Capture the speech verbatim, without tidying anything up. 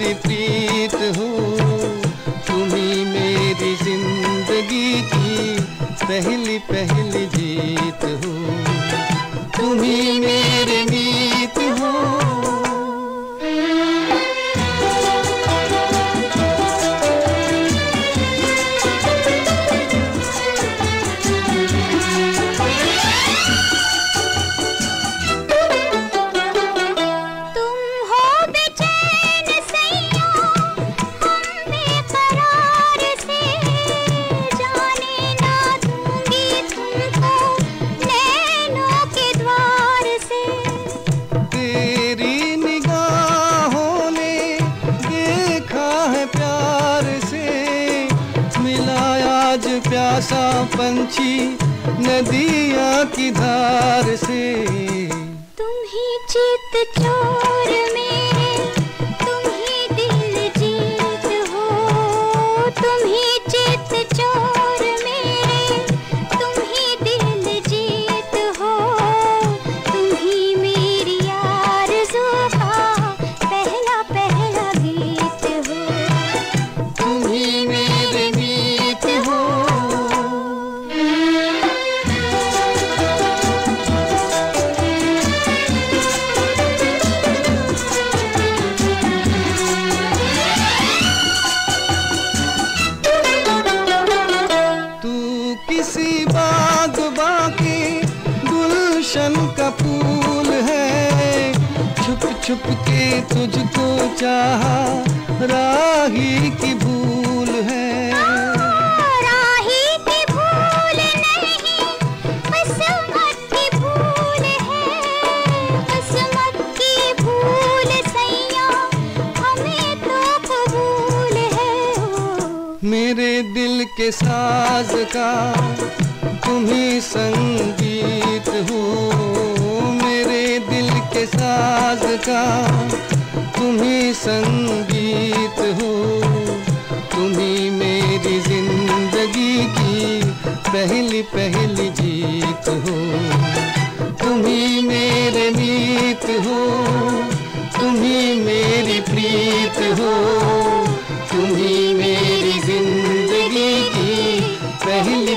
मेरी प्रीत हो, तुम्ही मेरी जिंदगी की पहली पहली जीत हो, तुम्ही मेरे मीत हो। प्यासा पंछी नदिया की धार से, तुम ही चित चोर मेरे, तुम ही दिल जीत हो, तुम ही चित चोर मेरे, तुम ही दिल जीत हो, तुम ही मेरी आरज़ू का पहला पहला गीत हो, तुम ही मेरे मीत हो। किसी बाग बाकी गुलशन का फूल है, छुप छुप के तुझको चाहा राही की भूल है। राही की भूल नहीं, किस्मत की भूल है, किस्मत की भूल सैया हमें तो कबूल है। मेरे दिल के साज का तुम्ही संगीत हो, मेरे दिल के साज का तुम्ही संगीत हो, तुम्ही मेरी जिंदगी की पहली पहली जीत हो, तुम्ही मेरे मीत हो, तुम्ही मेरी प्रीत हो, तुम्ही मेरी जिंदगी की पहली